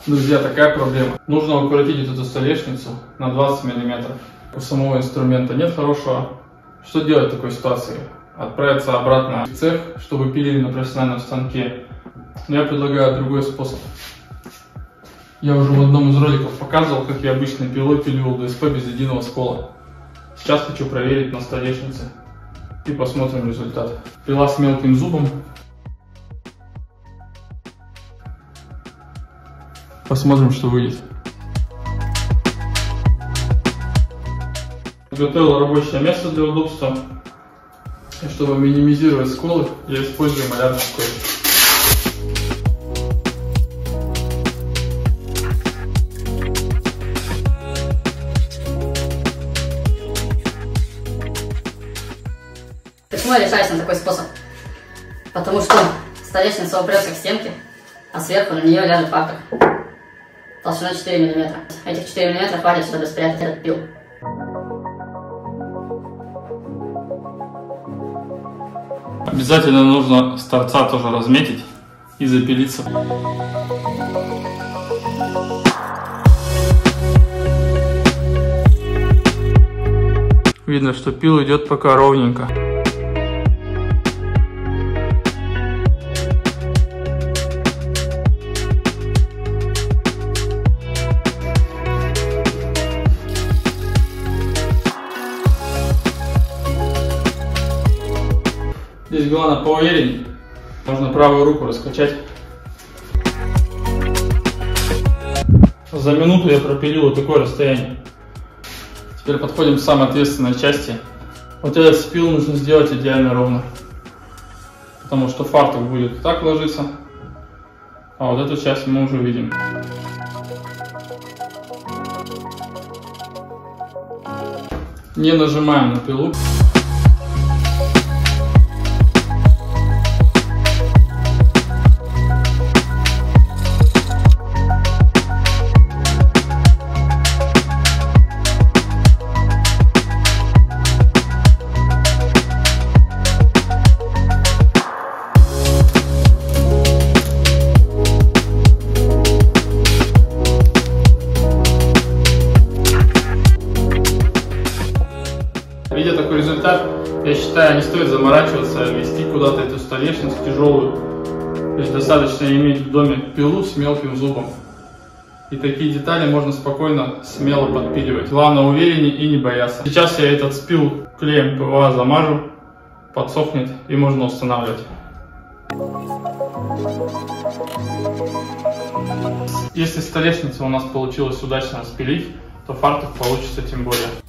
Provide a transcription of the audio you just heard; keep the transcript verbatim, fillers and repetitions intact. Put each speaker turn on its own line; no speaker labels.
Друзья, такая проблема. Нужно укоротить эту столешницу на двадцать миллиметров. У самого инструмента нет хорошего. Что делать в такой ситуации? Отправиться обратно в цех, чтобы пилили на профессиональном станке. Но я предлагаю другой способ. Я уже в одном из роликов показывал, как я обычной пилой пилил ДСП без единого скола. Сейчас хочу проверить на столешнице и посмотрим результат. Пила с мелким зубом. Посмотрим, что выйдет. Подготовил рабочее место для удобства. И чтобы минимизировать сколы, я использую малярный скотч.
Почему я решаюсь на такой способ? Потому что столешница упрется к стенке, а сверху на нее ляжет фартук толщиной четыре миллиметра. Этих четыре миллиметра хватит, чтобы спрятать этот пил.
Обязательно нужно с торца тоже разметить и запилиться. Видно, что пил идет пока ровненько. Здесь главное поувереннее. Можно правую руку раскачать. За минуту я пропилил вот такое расстояние. Теперь подходим к самой ответственной части. Вот этот спил нужно сделать идеально ровно. Потому что фартук будет так ложиться. А вот эту часть мы уже видим. Не нажимаем на пилу. Видя такой результат, я считаю, не стоит заморачиваться, вести куда-то эту столешницу тяжелую. То есть достаточно иметь в доме пилу с мелким зубом. И такие детали можно спокойно, смело подпиливать. Главное увереннее и не бояться. Сейчас я этот спил клеем ПВА замажу, подсохнет и можно устанавливать. Если столешницу у нас получилось удачно распилить, то фартук получится тем более.